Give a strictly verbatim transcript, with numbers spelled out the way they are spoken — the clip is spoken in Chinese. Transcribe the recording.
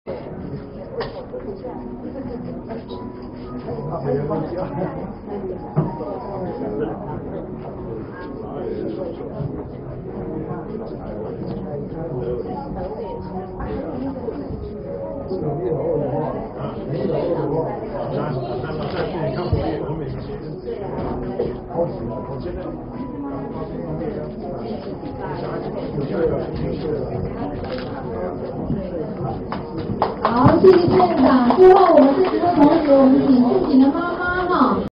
好，谢谢县长。最后，我们这几位同学，我们请自己的妈妈哈。